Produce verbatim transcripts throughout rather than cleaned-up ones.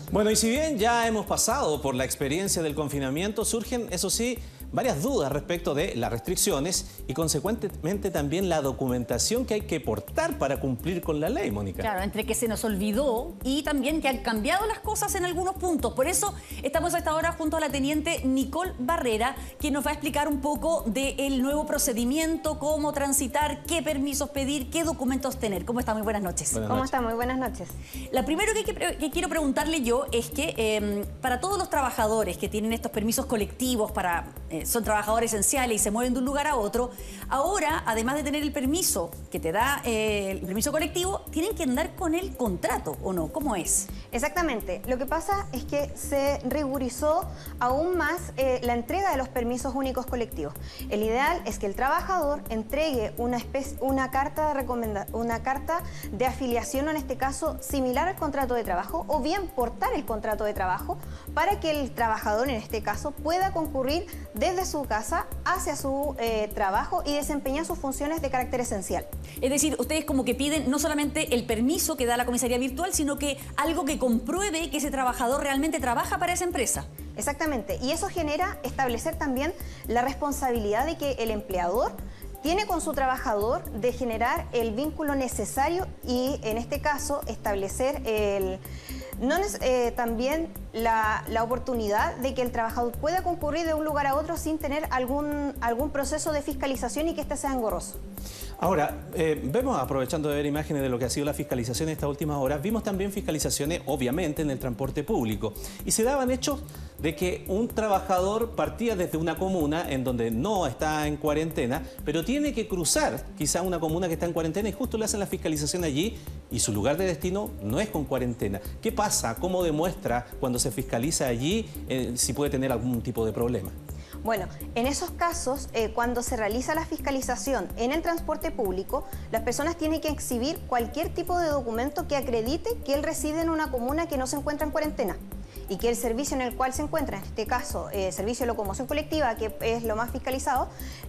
Bueno, y si bien ya hemos pasado por la experiencia del confinamiento, surgen, eso sí, varias dudas respecto de las restricciones y consecuentemente también la documentación que hay que portar para cumplir con la ley, Mónica. Claro, entre que se nos olvidó y también que han cambiado las cosas en algunos puntos. Por eso estamos a esta hora junto a la teniente Nicole Barrera, quien nos va a explicar un poco del nuevo procedimiento, cómo transitar, qué permisos pedir, qué documentos tener. ¿Cómo está? Muy buenas noches. Buenas ¿Cómo noches. está? Muy buenas noches. La primero que, que, que quiero preguntarle yo es que eh, para todos los trabajadores que tienen estos permisos colectivos para... Eh, son trabajadores esenciales y se mueven de un lugar a otro, ahora, además de tener el permiso que te da eh, el permiso colectivo, tienen que andar con el contrato, ¿o no? ¿Cómo es? Exactamente. Lo que pasa es que se rigurizó aún más eh, la entrega de los permisos únicos colectivos. El ideal es que el trabajador entregue una, especie, una, carta de recomenda, una carta de afiliación, en este caso, similar al contrato de trabajo, o bien portar el contrato de trabajo para que el trabajador, en este caso, pueda concurrir desde su casa hacia su eh, trabajo y desempeñar sus funciones de carácter esencial. Es decir, ustedes como que piden no solamente el permiso que da la comisaría virtual, sino que algo que compruebe que ese trabajador realmente trabaja para esa empresa. Exactamente, y eso genera establecer también la responsabilidad de que el empleador tiene con su trabajador de generar el vínculo necesario y, en este caso, establecer el... No, eh, también la, la oportunidad de que el trabajador pueda concurrir de un lugar a otro sin tener algún, algún proceso de fiscalización y que éste sea engorroso. Ahora, eh, vemos, aprovechando de ver imágenes de lo que ha sido la fiscalización en estas últimas horas, vimos también fiscalizaciones, obviamente, en el transporte público. Y se daban hechos de que un trabajador partía desde una comuna en donde no está en cuarentena, pero tiene que cruzar quizá una comuna que está en cuarentena y justo le hacen la fiscalización allí y su lugar de destino no es con cuarentena. ¿Qué pasa? ¿Cómo demuestra cuando se fiscaliza allí eh, si puede tener algún tipo de problema? Bueno, en esos casos, eh, cuando se realiza la fiscalización en el transporte público, las personas tienen que exhibir cualquier tipo de documento que acredite que él reside en una comuna que no se encuentra en cuarentena y que el servicio en el cual se encuentra, en este caso, eh, servicio de locomoción colectiva, que es lo más fiscalizado,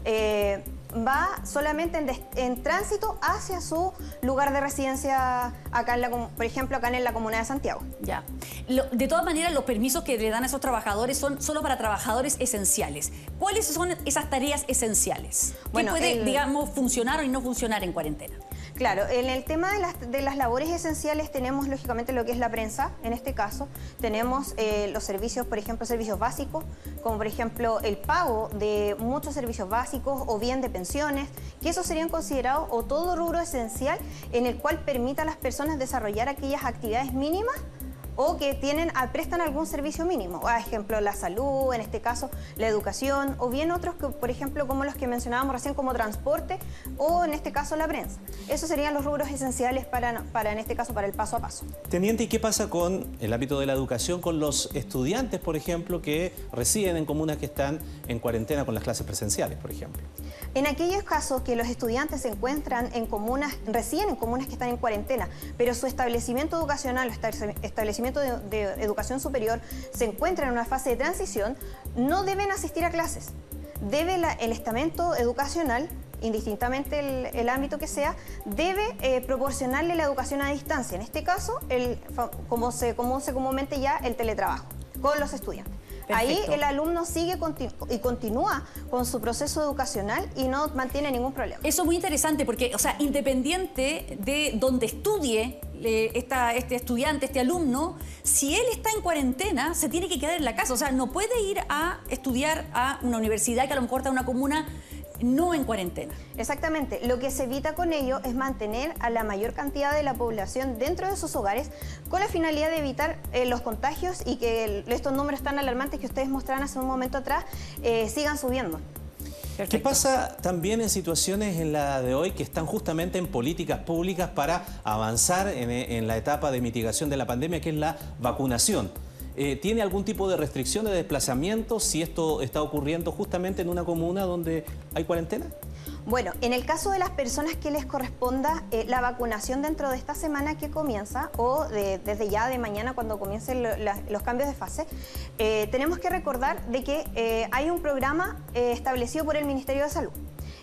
eh, va solamente en, en tránsito hacia su lugar de residencia, acá en la, por ejemplo, acá en la comuna de Santiago. Ya. Lo, de todas maneras, los permisos que le dan a esos trabajadores son solo para trabajadores esenciales. ¿Cuáles son esas tareas esenciales? Bueno, ¿qué puede, el... digamos, funcionar o no funcionar en cuarentena? Claro, en el tema de las, de las labores esenciales tenemos lógicamente lo que es la prensa, en este caso. Tenemos eh, los servicios, por ejemplo, servicios básicos, como por ejemplo el pago de muchos servicios básicos o bien de pensiones, que esos serían considerados o todo rubro esencial en el cual permita a las personas desarrollar aquellas actividades mínimas o que tienen, prestan algún servicio mínimo, por ejemplo la salud, en este caso la educación, o bien otros que, por ejemplo, como los que mencionábamos recién, como transporte, o en este caso la prensa. Esos serían los rubros esenciales para, para en este caso, para el paso a paso. Teniente, ¿y qué pasa con el ámbito de la educación, con los estudiantes, por ejemplo, que residen en comunas que están en cuarentena con las clases presenciales, por ejemplo? En aquellos casos que los estudiantes se encuentran en comunas, residen en comunas que están en cuarentena, pero su establecimiento educacional, establecimiento de, de educación superior se encuentra en una fase de transición, no deben asistir a clases. Debe la, el estamento educacional, indistintamente el, el ámbito que sea, debe eh, proporcionarle la educación a distancia. En este caso, el, como se conoce comúnmente ya, el teletrabajo con los estudiantes. Perfecto. Ahí el alumno sigue continu y continúa con su proceso educacional y no mantiene ningún problema. Eso es muy interesante porque, o sea, independiente de donde estudie eh, esta, este estudiante, este alumno, si él está en cuarentena, se tiene que quedar en la casa. O sea, no puede ir a estudiar a una universidad que a lo mejor está en una comuna no en cuarentena. Exactamente. Lo que se evita con ello es mantener a la mayor cantidad de la población dentro de sus hogares con la finalidad de evitar eh, los contagios y que el, estos números tan alarmantes que ustedes mostraron hace un momento atrás eh, sigan subiendo. Perfecto. ¿Qué pasa también en situaciones en la de hoy que están justamente en políticas públicas para avanzar en, en la etapa de mitigación de la pandemia, que es la vacunación? Eh, ¿Tiene algún tipo de restricción de desplazamiento si esto está ocurriendo justamente en una comuna donde hay cuarentena? Bueno, en el caso de las personas que les corresponda eh, la vacunación dentro de esta semana que comienza o de, desde ya de mañana cuando comiencen lo, la, los cambios de fase, eh, tenemos que recordar de que eh, hay un programa eh, establecido por el Ministerio de Salud.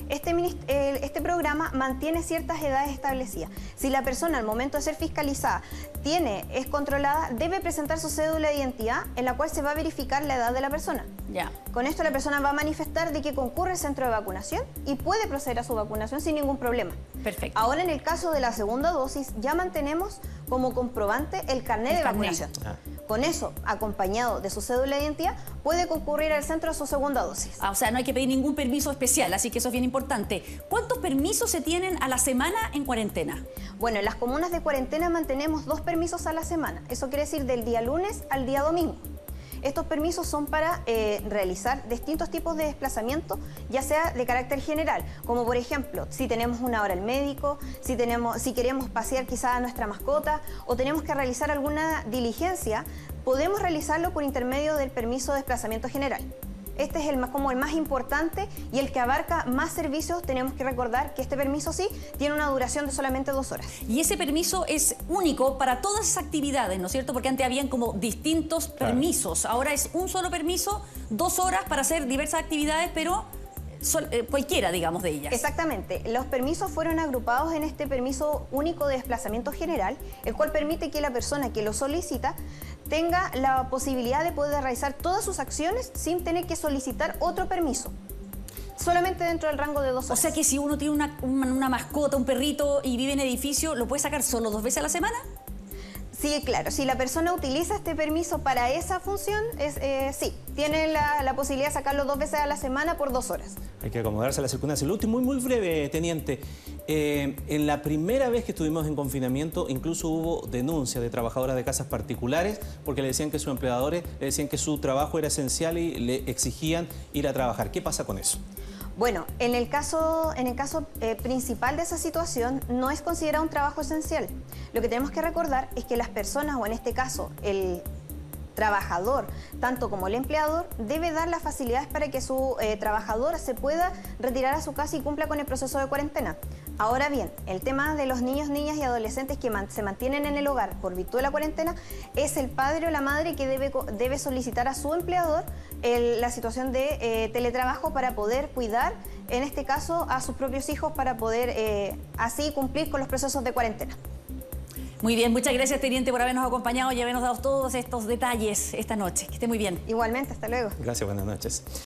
Este, este programa mantiene ciertas edades establecidas. Si la persona al momento de ser fiscalizada tiene, es controlada, debe presentar su cédula de identidad en la cual se va a verificar la edad de la persona. Ya. Con esto la persona va a manifestar de que concurre al centro de vacunación y puede proceder a su vacunación sin ningún problema. Perfecto. Ahora, en el caso de la segunda dosis, ya mantenemos como comprobante el carnet El de carnet. vacunación. Ah. Con eso, acompañado de su cédula de identidad, puede concurrir al centro a su segunda dosis. Ah, o sea, no hay que pedir ningún permiso especial, así que eso es bien importante. ¿Cuántos permisos se tienen a la semana en cuarentena? Bueno, en las comunas de cuarentena mantenemos dos permisos a la semana. Eso quiere decir del día lunes al día domingo. Estos permisos son para eh, realizar distintos tipos de desplazamiento, ya sea de carácter general, como por ejemplo, si tenemos una hora al médico, si, tenemos, si queremos pasear quizá a nuestra mascota o tenemos que realizar alguna diligencia, podemos realizarlo por intermedio del permiso de desplazamiento general. Este es el más, como el más importante y el que abarca más servicios. Tenemos que recordar que este permiso sí tiene una duración de solamente dos horas. Y ese permiso es único para todas esas actividades, ¿no es cierto? Porque antes habían como distintos Claro. permisos. Ahora es un solo permiso, dos horas para hacer diversas actividades, pero sol- eh, cualquiera, digamos, de ellas. Exactamente. Los permisos fueron agrupados en este permiso único de desplazamiento general, el cual permite que la persona que lo solicita tenga la posibilidad de poder realizar todas sus acciones sin tener que solicitar otro permiso. Solamente dentro del rango de dos O horas. sea que si uno tiene una, una, una mascota, un perrito y vive en edificio, ¿lo puede sacar solo dos veces a la semana? Sí, claro. Si la persona utiliza este permiso para esa función, es, eh, sí, tiene la, la posibilidad de sacarlo dos veces a la semana por dos horas. Hay que acomodarse a la circunstancia. Lo último, muy, muy breve, teniente. Eh, en la primera vez que estuvimos en confinamiento, incluso hubo denuncias de trabajadoras de casas particulares porque le decían que sus empleadores le decían que su trabajo era esencial y le exigían ir a trabajar. ¿Qué pasa con eso? Bueno, en el caso, en el caso eh, principal de esa situación no es considerado un trabajo esencial. Lo que tenemos que recordar es que las personas, o en este caso el trabajador, tanto como el empleador, debe dar las facilidades para que su eh, trabajador se pueda retirar a su casa y cumpla con el proceso de cuarentena. Ahora bien, el tema de los niños, niñas y adolescentes que man- se mantienen en el hogar por virtud de la cuarentena, es el padre o la madre que debe, co- debe solicitar a su empleador el- la situación de eh, teletrabajo para poder cuidar, en este caso, a sus propios hijos para poder eh, así cumplir con los procesos de cuarentena. Muy bien, muchas gracias, teniente, por habernos acompañado y habernos dado todos estos detalles esta noche. Que esté muy bien. Igualmente, hasta luego. Gracias, buenas noches.